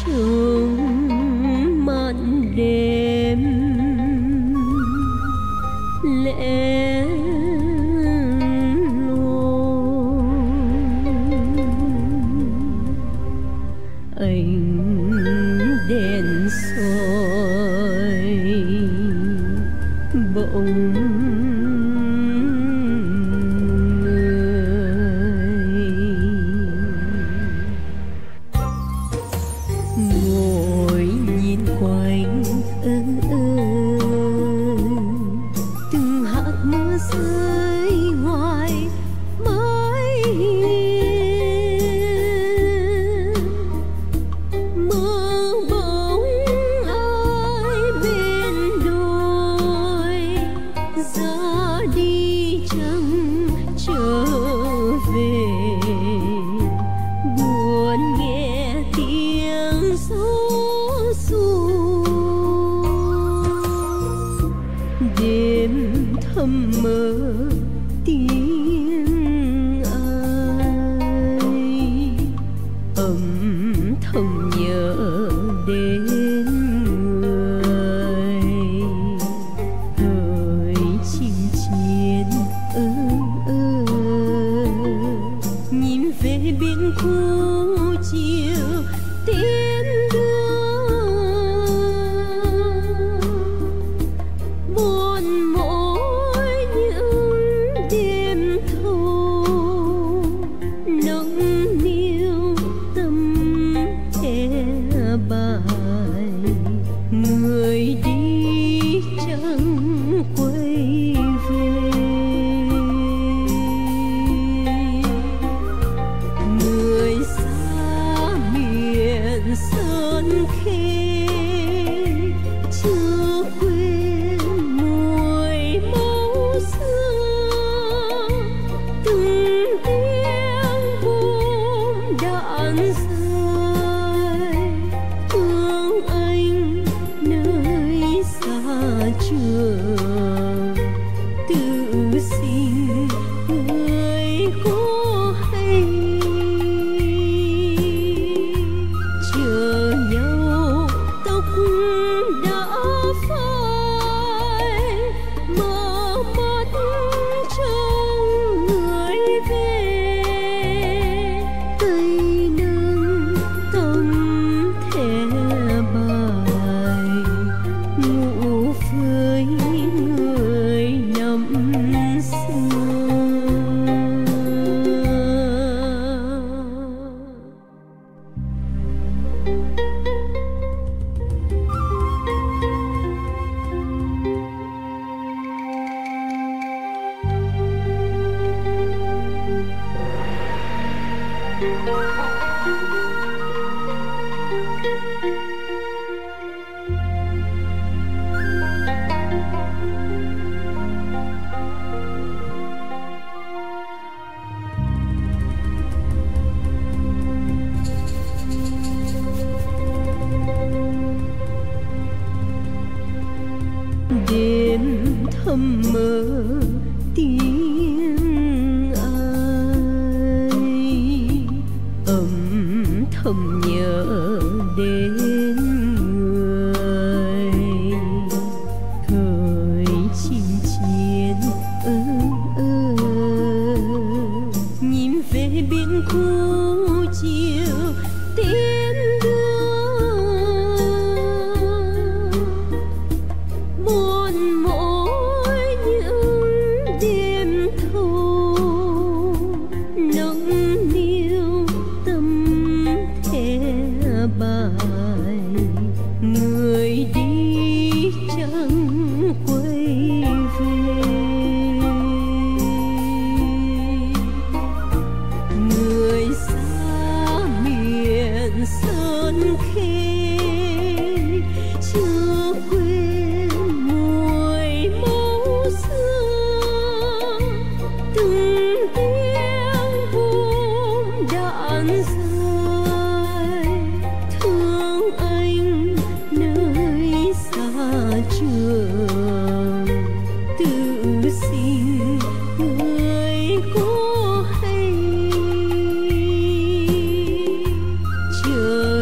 trong màn đêm lẻ loi, ánh đèn soi bỗng ngồi nhìn quanh từng hạt mưa rơi ngoài mái hiên, mơ bóng ai bên đồi ra đi chẳng trở về, buồn nghe tiếng gió ru đêm thầm mơ tiếng ai âm thầm nhớ đến người hỡi chim chiên nhìn về biển khu chiều tiến đưa buồn mỗi những đêm thâu nắng niêu tâm thẻ bài, người đi chẳng quay về, người xa miền sơn khê chưa quên mùi máu xưa, từng tiếng bom đạn rơi thương anh nơi xa trường, tự sinh người có hay chờ nhau tóc đã phai, mơ mắt trong người về, tay nâng tấm thẻ bài ngủ với người năm xưa. Đêm thầm mơ tiếng ai âm thầm nhớ đến người hỡi chim chiên nhìn về biển khu chiều tiến đưa buồn mỗi những đêm thâu nắng niêu tâm thẻ bài, người đi chẳng quay về, người xa miền sơn khê chưa quên mùi máu xưa, từng tiếng bom đạn rơi thương anh nơi xa trường, tự sinh người có hay chờ